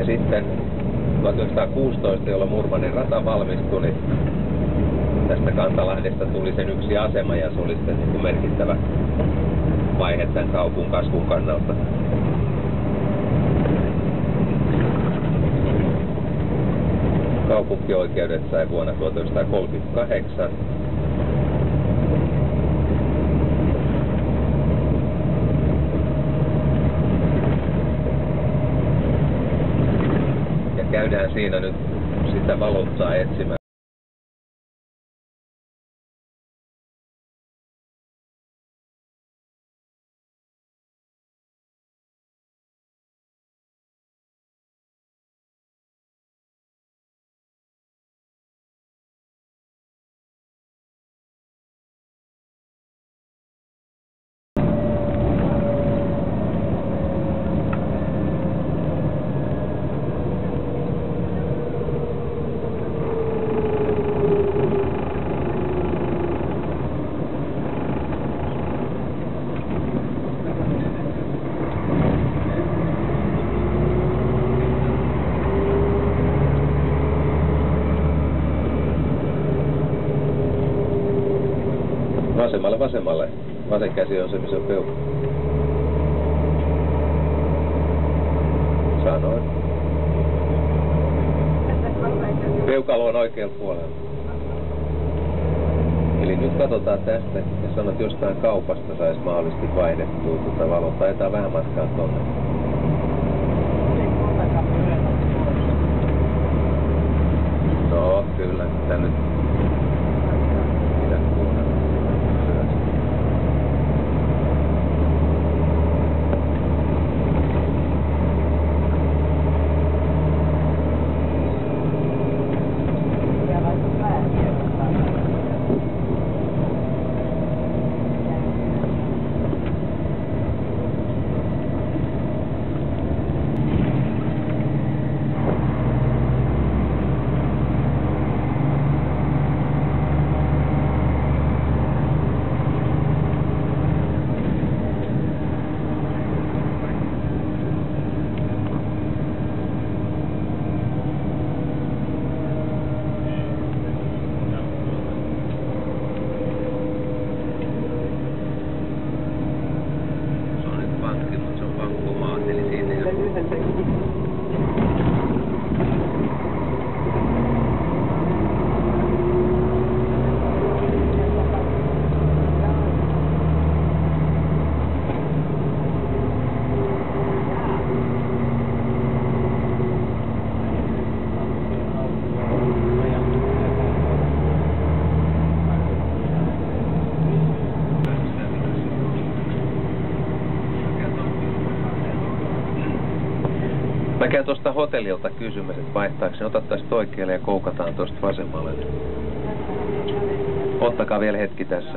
sitten 1916, jolloin Murmanin rata valmistui, niin tästä Kantalahdesta tuli sen yksi asema ja se oli sitten niin kuin merkittävä vaihe tämän kaupun kasvun kannalta. Kaupunkioikeudet sai vuonna 1938. Ja käydään siinä nyt sitä valottaa etsimään. Vasemmalle. Vasen käsi on se, missä on peukalo. Sanoin. Peukalo on oikealla puolella. Eli nyt katsotaan tästä ja sanot, että jostain kaupasta saisi mahdollisesti vaihdettua tuota valoa. Taitaa vähän matkaa tuonne. No, kyllä. Tää nyt. Mä käyn tuosta hotellilta kysymässä, että vaihtaako ne. Otettaisiin oikealle ja koukataan tuosta vasemmalle. Ottakaa vielä hetki tässä.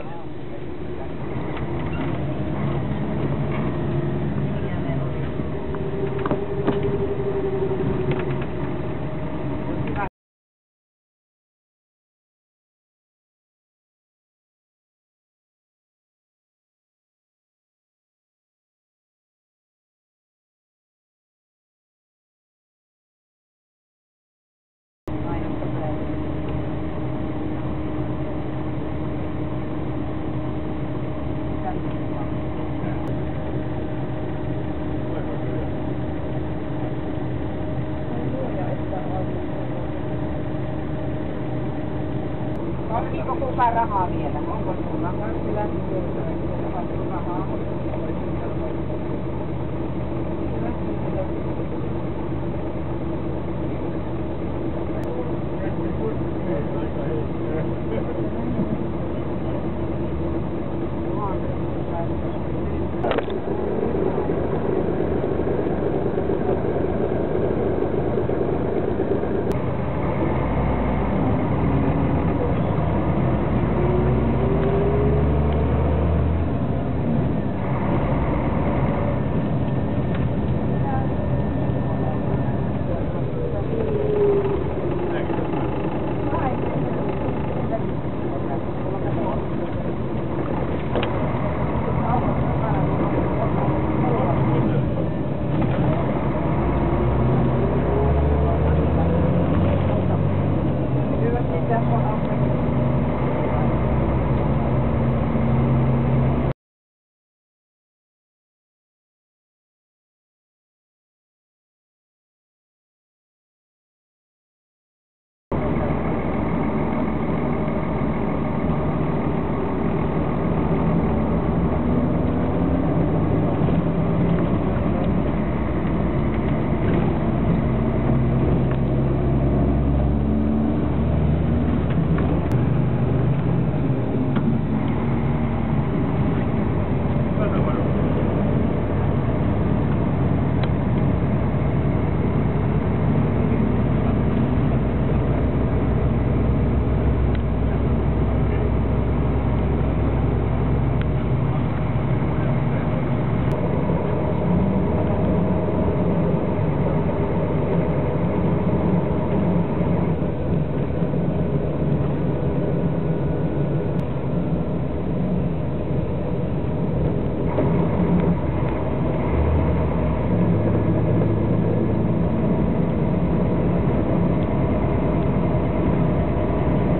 Tarviiko kukaan rahaa vielä? Onko sulla?